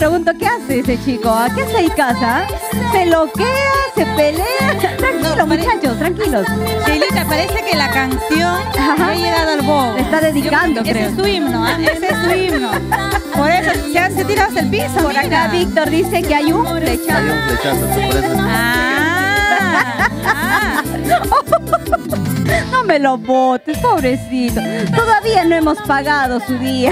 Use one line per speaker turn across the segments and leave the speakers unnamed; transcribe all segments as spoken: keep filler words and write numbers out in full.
pregunto, ¿qué hace ese chico? ¿A qué hace en casa? ¿Se loquea? ¿Se pelea? Tranquilos, no, muchachos, tranquilos.
Sheilita, parece que la canción ha llegado al bobo.
Le está dedicando,
Yo,
creo.
Ese es su himno, ¿eh? Ese es su himno. Por eso se ha se tirado hasta el piso.
Por
mira.
acá Víctor dice que hay un flechazo.
Hay un flechazo, por eso.
Ah, ah.
No me lo botes, pobrecito. Todavía no hemos pagado su día.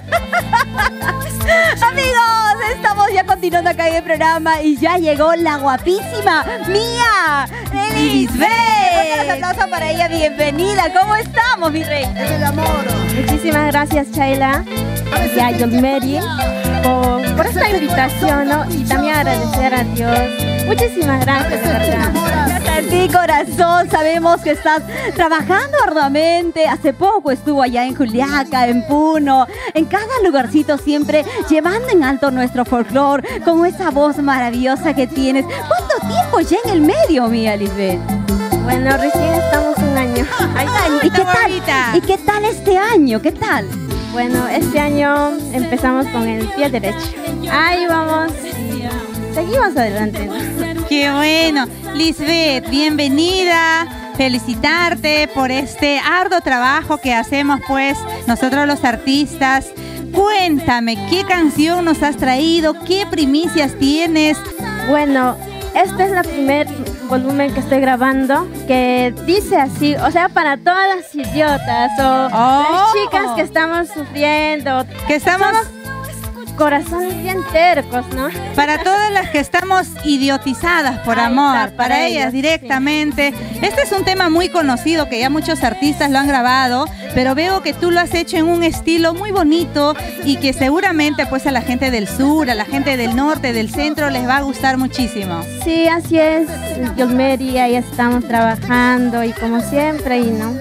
Amigos, estamos ya continuando acá en el programa y ya llegó la guapísima Mía Lisbeth. Un aplauso para ella, bienvenida. ¿Cómo estamos, mi rey?
Es el amor.
Muchísimas gracias, Chayla y a Yolmeri por, por esta invitación, ¿no? Y también agradecer a Dios. Muchísimas gracias, verdad.
Gracias a ti, corazón. Sabemos que estás trabajando arduamente. Hace poco estuvo allá en Juliaca, en Puno, en cada lugarcito siempre llevando en alto nuestro folclore con esa voz maravillosa que tienes. ¿Cuánto tiempo ya en el medio, Mía Lisbeth?
Bueno, recién estamos un año.
Ay, ¿y qué tal? ¿Y qué tal este año? ¿Qué tal?
Bueno, este año empezamos con el pie derecho. Ahí vamos y seguimos adelante, ¿no?
Qué bueno. Lisbeth, bienvenida. Felicitarte por este arduo trabajo que hacemos pues nosotros los artistas. Cuéntame, ¿qué canción nos has traído? ¿Qué primicias tienes?
Bueno, este es el primer volumen que estoy grabando, que dice así, o sea, para todas las idiotas o
Oh.
las chicas que estamos sufriendo,
Que estamos...
somos corazones bien tercos, ¿no?
Para todas las que estamos idiotizadas por
Ahí
amor,
está,
para,
para
ellas
ellas,
directamente. Este es un tema muy conocido que ya muchos artistas lo han grabado, pero veo que tú lo has hecho en un estilo muy bonito y que seguramente pues a la gente del sur, a la gente del norte, del centro les va a gustar muchísimo.
Sí, así es, Yolmeri, ahí estamos trabajando y como siempre, y no.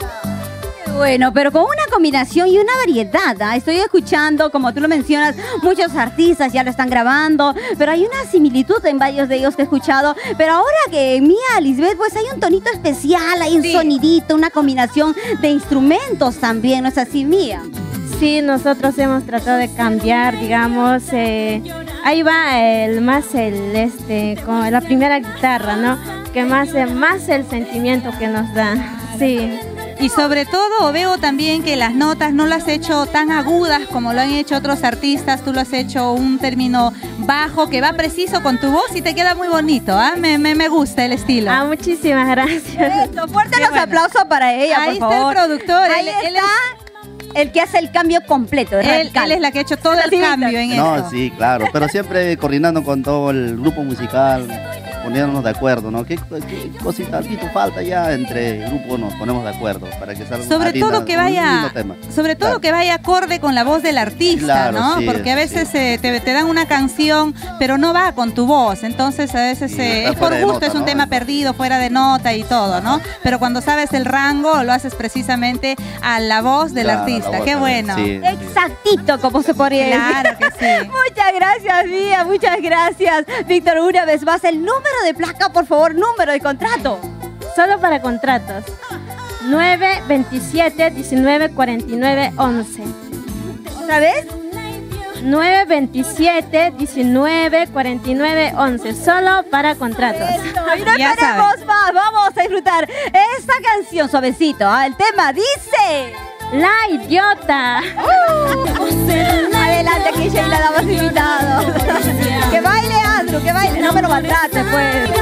Bueno, pero con una combinación y una variedad, ¿ah? Estoy escuchando, como tú lo mencionas, muchos artistas ya lo están grabando, pero hay una similitud en varios de ellos que he escuchado. Pero ahora que Mía Lisbeth, pues hay un tonito especial, hay un
Sí.
sonidito, una combinación de instrumentos también, ¿no es así, Mía?
Sí, nosotros hemos tratado de cambiar, digamos, eh, ahí va el más el este, como la primera guitarra, ¿no? Que más, eh, más el sentimiento que nos da, sí.
Y sobre todo veo también que las notas no las has hecho tan agudas como lo han hecho otros artistas. Tú lo has hecho un término bajo que va preciso con tu voz y te queda muy bonito. ¿Ah? Me, me, me gusta el estilo.
Ah, muchísimas gracias.
Eso, fuerte
Qué
los
bueno.
aplausos para ella,
Ahí
por
está
favor.
el productor.
Ahí
él, él
está el que hace el cambio completo,
es, él,
radical.
él es la que ha hecho todo el
Sí,
cambio en
No,
esto.
sí, claro, pero siempre coordinando con todo el grupo musical, poniéndonos de acuerdo, ¿no? ¿Qué, qué cosita aquí falta ya entre grupos nos ponemos de acuerdo para que salga
Sobre
una linda-
todo que
un
vaya,
lindo tema.
sobre todo
Claro.
que vaya acorde con la voz del artista,
Claro,
¿no?
sí,
Porque a veces
sí.
eh, te, te dan una canción, pero no va con tu voz. Entonces a veces
Sí,
eh,
está
es por
fuera de
gusto,
nota,
es un
¿no?
tema perdido, fuera de nota y todo, ¿no? Pero cuando sabes el rango, lo haces precisamente a la voz del
Claro,
artista.
la voz
Qué
también,
bueno.
sí.
Exactito, como se podría decir.
Claro que sí.
Muchas gracias, Mía, muchas gracias. Víctor, una vez más, el número de placa, por favor, número de contrato.
Solo para contratos. nueve veintisiete diecinueve cuarenta y nueve once.
¿Otra vez?
nueve veintisiete diecinueve cuarenta y nueve once. Solo para contratos.
Eso, y no
Ya
esperemos más, vamos a disfrutar esta canción suavecito. ¿Ah? El tema dice...
La idiota.
Adelante, aquí Sheila, damas invitados. Que baile, Andrew, que baile. No me lo maltrate, pues.